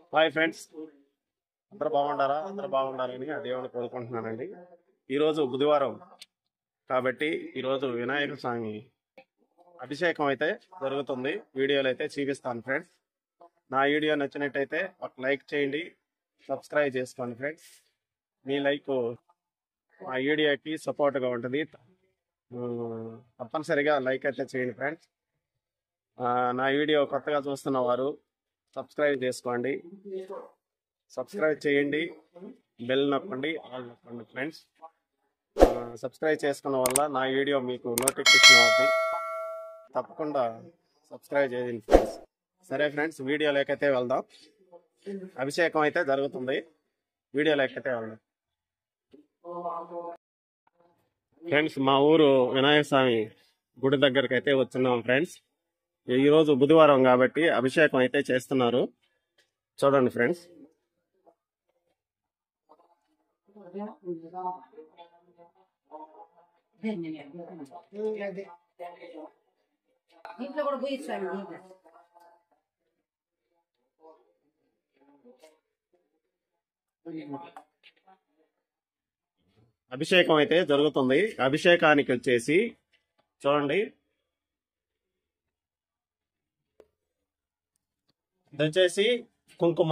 Hi friends, అందరూ బాగుండారా? అందరూ బాగుండాలని ఆ దేవుని కోరుకుంటున్నానండి. ఈరోజు బుధవారం కాబట్టి ఈరోజు వినాయక స్వామి అభిషేకం అయితే జరుగుతుంది. వీడియోలు అయితే చూపిస్తాను ఫ్రెండ్స్. నా వీడియో నచ్చినట్టయితే ఒక లైక్ చేయండి, సబ్స్క్రైబ్ చేసుకోండి ఫ్రెండ్స్. మీ లైక్ మా వీడియోకి సపోర్ట్గా ఉంటుంది. తప్పనిసరిగా లైక్ అయితే చేయండి ఫ్రెండ్స్. నా వీడియో కొత్తగా చూస్తున్న వారు సబ్స్క్రైబ్ చేసుకోండి, సబ్స్క్రైబ్ చేయండి, బెల్ నొక్కండి, ఆల్ నొక్కండి ఫ్రెండ్స్. సబ్స్క్రైబ్ చేసుకున్న వల్ల నా వీడియో మీకు నోటిఫికేషన్ అవుతుంది. తప్పకుండా సబ్స్క్రైబ్ చేయండి ఫ్రెండ్స్. సరే ఫ్రెండ్స్, వీడియోలోకైతే వెళ్దాం. అభిషేకం అయితే జరుగుతుంది, వీడియోలోకైతే వెళ్దాం ఫ్రెండ్స్. మా ఊరు వినాయక స్వామి గుడి దగ్గరికి అయితే వచ్చున్నాం ఫ్రెండ్స్. ఈరోజు బుధవారం కాబట్టి అభిషేకం అయితే చేస్తున్నారు. చూడండి ఫ్రెండ్స్. అభిషేకం అయితే జరుగుతుంది. అభిషేకానికి వచ్చేసి చూడండి, ఇది వచ్చేసి కుంకుమ,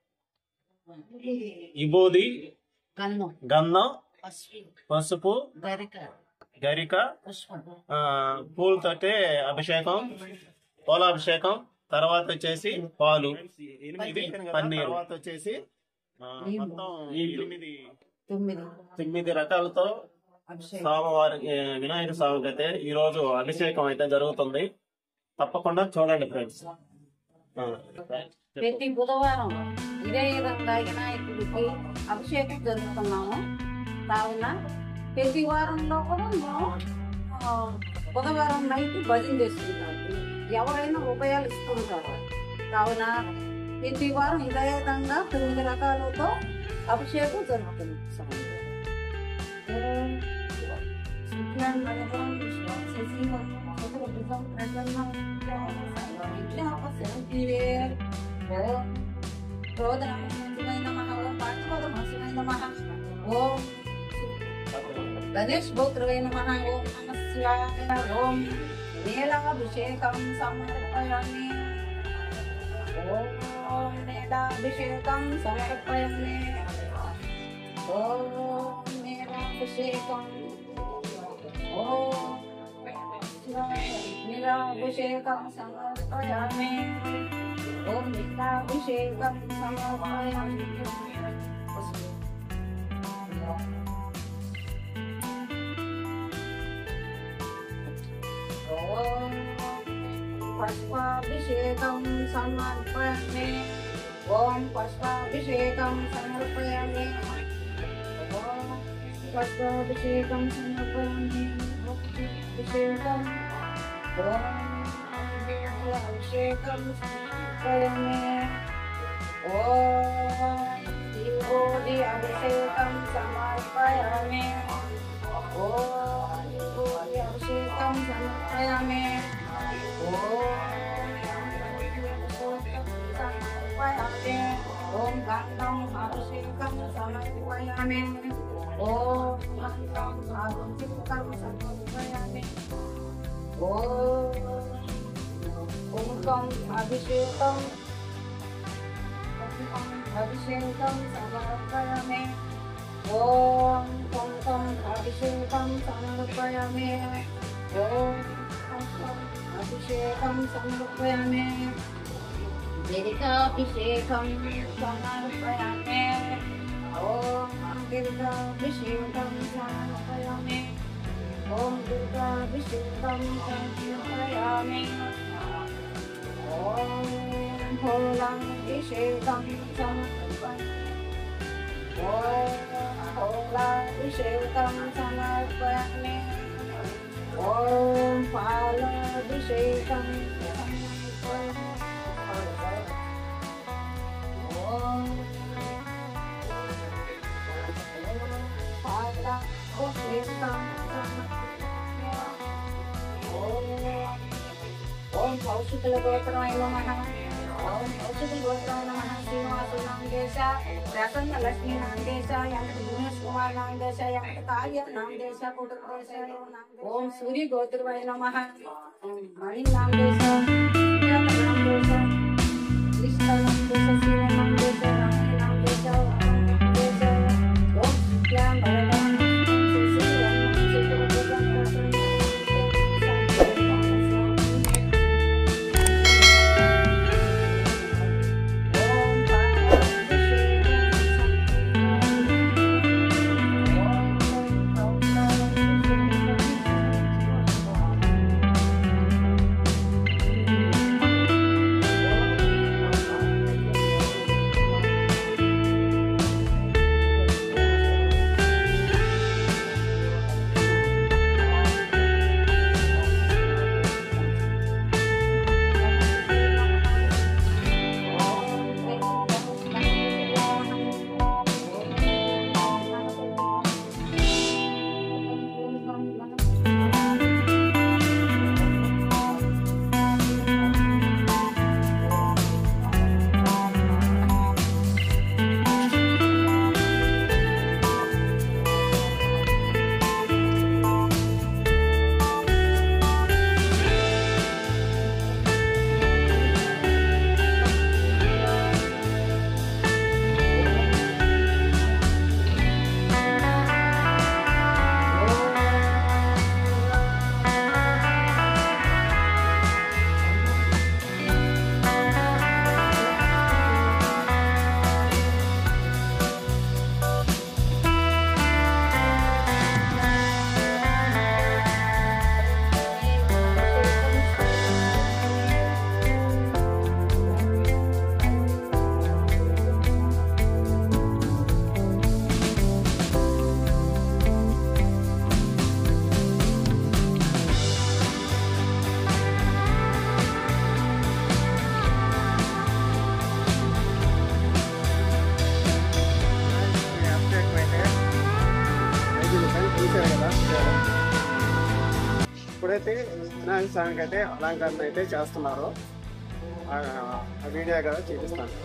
విభూది, గంధం, పసుపు, గరిక, పూలతోటే అభిషేకం, పూలాభిషేకం. తర్వాత వచ్చేసి పాలు, పన్నీర్. తర్వాత వచ్చేసి మొత్తం 9 రకాలతో స్వామివారి వినాయక స్వామికి అయితే ఈరోజు అభిషేకం అయితే జరుగుతుంది. తప్పకుండా చూడండి ఫ్రెండ్స్. ప్రతి బుధవారం ఇదే విధంగా వినాయకుడికి అభిషేకం జరుపుతున్నాము. కావున ప్రతి వారంలో కూడా మేము బుధవారం నైట్ భజన చేసుకుంటాము. ఎవరైనా రూపాయలు ఇస్తుంటారు. కావున ప్రతి వారం ఇదే విధంగా 9 రకాలతో అభిషేకం జరుగుతుంది. గణేష్ గోత్రవే నమః. ఓం నమః శివాయ. ఓం నీలాభిషేకం సమర్పయామి. ఓం నీలాభిషేకం సమర్పయామి. ఓం నీలాభిషేకం. ఓం నీలాభిషేకం సమర్పయామి. ఓం నీలాభిషేకం సమర్పయామి. ఓం పుష్పాభిషేకం సమర్పయామి. ఓం పుష్పాభిషేకం సమర్పయామి. ఓం పుష్పాభిషేకం సమర్పయామి. అభిషేకం. ఓం అభిషేకం సమర్పయామి. ఓం విభూది అభిషేకం సమర్పయామి. ఓం విభూది అభిషేకం సమర్పయామి. ఓం గంధం అభిషేకం సమర్పయామి. ఓం గంధం అభిషేకం సమర్పయామి. ఓం కుంకుమ అభిషేకం సమర్పయామి. ఓం కుంకుమ అభిషేకం సమర్పయామి. ఓం కుంకుమ అభిషేకం సమర్పయామి. గిరికాభిషేకం సమర్పయామి. ఓం గిరికాభిషేకం సమర్పయామి. ఓం గిరికాభిషేకం సమర్పయామి. ఓం పూలాభిషేకం సమర్పయామి. ఓం పూలాభిషేకం సమర్పయామి. ఓం పాలాభిషేకం సమర్పయామి. ఓం పాలాభిషేకం సమర్పయామి. ఓం కౌశికుల గోత్రమై నమః. ఓం ఔషధి గోత్రాయ నమః శ్రీనివాసు నామదేశ ప్రసన్న లక్ష్మీ నామదేశ వెంకట దినేష్ కుమార్ నామదేశ వెంకట కార్య నామదేశ కుటుంబదేశ ఓం సూర్య గోత్రాయ నమః మణి నామదేశ సుజాత నామదేశ కృష్ణ నామదేశ శివ నామదేశ రామ నామదేశ నామదేశ ఓం విద్యాం వరదాం ఇప్పుడైతే వినాయక స్వామికి అయితే అలంకరణ అయితే చేస్తున్నారు. ఆ వీడియో కదా చూపిస్తాను.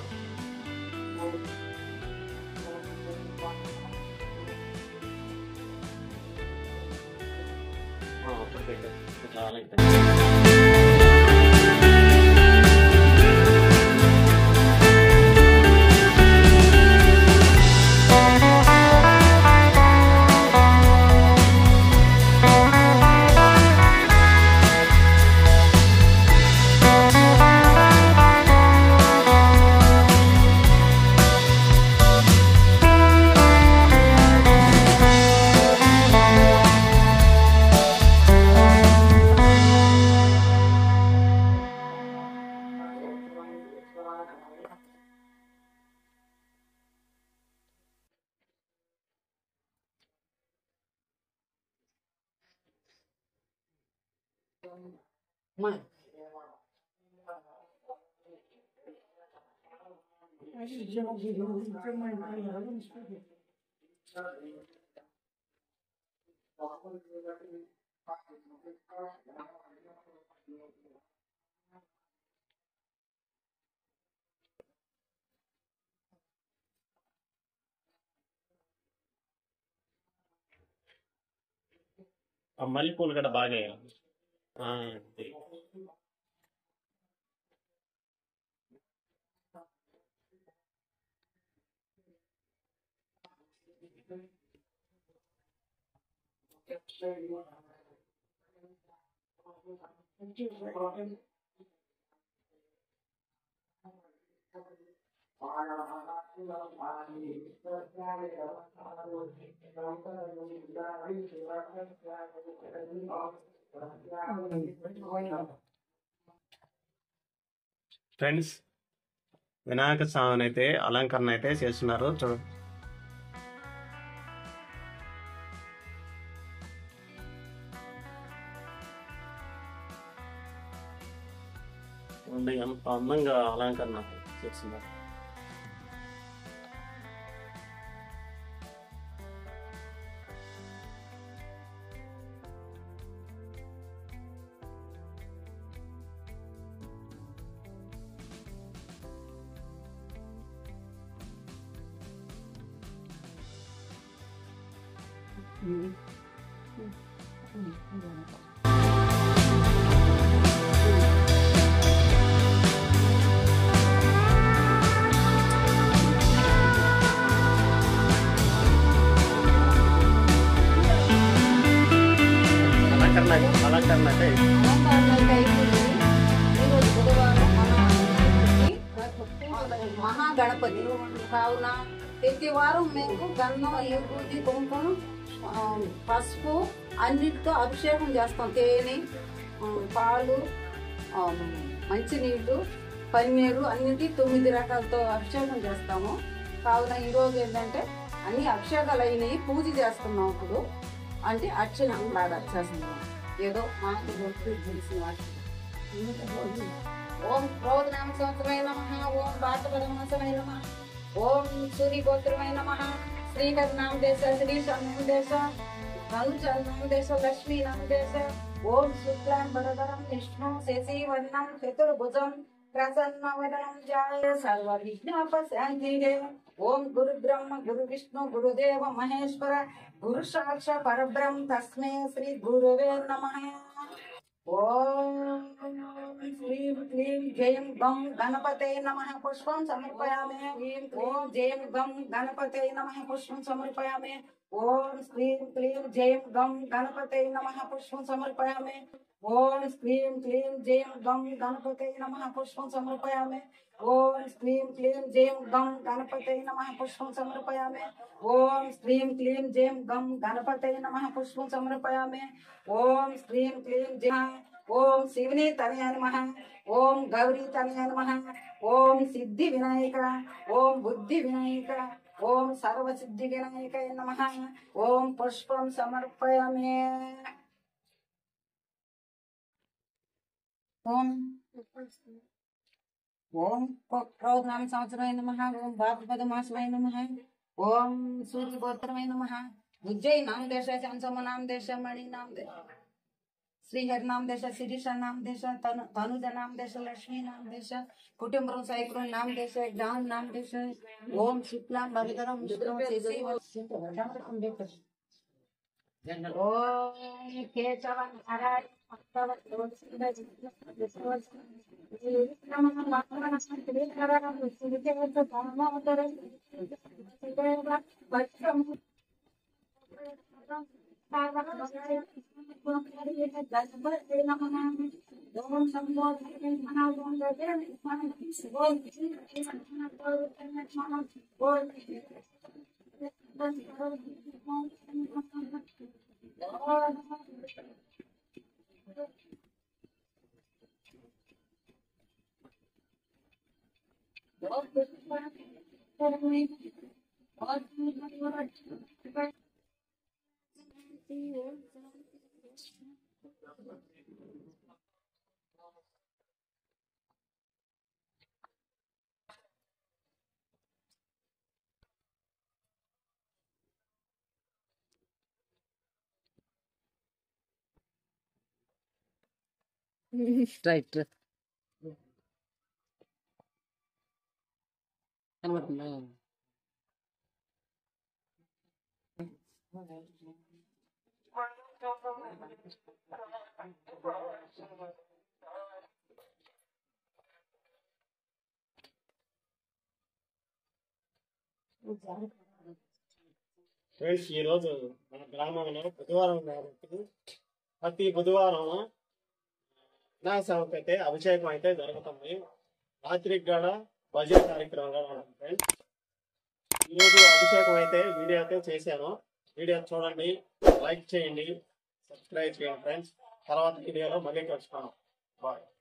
మల్లెపూలు కూడా బాగా వేయాలి. ఫ్రెండ్స్, వినాయక స్వామిని అయితే అలంకరణ అయితే చేస్తున్నారు. చూడండి, ఎంత అందంగా అలంకరణ చేస్తున్నారు. అలంకరణ ఈరోజు బుధవారం మహాగణపతి కావున ప్రతి వారం మేము గంధం ఏకూది కుంకుమ పసుపు అన్నిటితో అభిషేకం చేస్తాం. తేనె, పాలు, మంచినీళ్ళు, పన్నీరు అన్నిటి 9 రకాలతో అభిషేకం చేస్తాము. కావున ఈరోజు ఏంటంటే అన్ని అభిషేకాలు అయినాయి, పూజ చేస్తున్నాం. ఇప్పుడు అంటే అర్చన లాగా చేస్తున్నాం. ఏదో మాకు తెలిసిన వాటి ఓం క్రోధనామ సంవత్సరమైన నమః, ఓం భాద్రపదమాసమైన నమః, ఓం సూర్యగోత్రమైన నమః, శ్రీకర్నామ దేశ, శ్రీ నామదేశ, నామదేశ, లక్ష్మీ నామదేశ, ఓం శుక్లాం వరదరం విష్ణు శశివర్ణం చతుర్భుజం ప్రసన్నవదనం జాయ సర్వ విఘ్నోపశాంతిదే. ఓం గురు బ్రహ్మ గురు విష్ణు గురుదేవ మహేశ్వర గురు సాక్షాత్ పరబ్రహ్మ తస్మై శ్రీ గురువే నమః. ఓం శ్రీం క్లీం జయం గం గణపతే నమః పుష్పం సమర్పయామి. ఓం జయం గం గణపతే నమః పుష్పం సమర్పయామి. ఓం శ్రీం క్లీం జయం గం గణపతే నమః పుష్పం సమర్పయామి. ఓం శ్రీం క్లీం జయం గం గణపతే నమః పుష్పం సమర్పయామి. ఓం శ్రీం క్లీం జయం గం గణపతే నమః పుష్పం సమర్పయామి. ఓం శ్రీం క్లీం జయం గం గణపతే నమః పుష్పం సమర్పయామి. ఓం శ్రీం క్లీం జయ. ఓం శివుని తనయాయ నమః. ఓం గౌరీ తనయాయ నమః. ఓం సిద్ధి వినాయక, ఓం బుద్ధి వినాయక, ఓం సర్వసిద్ధి వినాయకాయ నమః. ఓం పుష్పం సమర్పయామి. ఓం క్రోధనామ సంవత్సరాయ నమః, ఓం భాద్రపదమాసాయ నమః, ఓం సూర్యగోత్రమయ నమః, ఉజ్జయి నామదేశ, చంచమ నామదేశ, మణి నామదేశ, శ్రీహరి నామదేశ, శిరీష నామదేశ, తనుజ నామదేశ, లక్ష్మీ నామదేశ, కుటుంబం సైకులం నామదేశ, గ్రామ నామదేశ, ఓం శుక్లాం వరదరం విష్ణు ఓం కేశవ నారాయణ రైట్ కనబడుతుందా? ఫ్రెండ్స్, ఈ రోజు మన గ్రామంలో బుధవారం కాబట్టి ప్రతి బుధవారం వినాయక చవితికి అయితే అభిషేకం అయితే జరుగుతుంది. రాత్రికి కూడా భజన కార్యక్రమం కూడా ఉంటుంది ఫ్రెండ్స్. ఈరోజు అభిషేకం అయితే వీడియో అయితే చేశాను. వీడియో చూడండి, లైక్ చేయండి, సబ్స్క్రైబ్ చేయండి ఫ్రెండ్స్. తర్వాత వీడియోలో మళ్ళీ కలుసుకున్నాం. బాయ్.